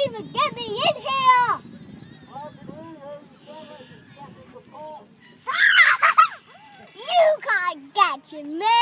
even get me in here! You can't get me!